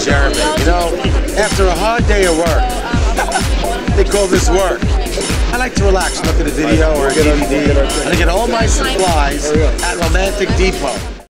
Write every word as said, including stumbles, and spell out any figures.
Jeremy. You know, after a hard day of work, they call this work. I like to relax, look at a video or a D V D, and I get all my supplies at Romantic Depot.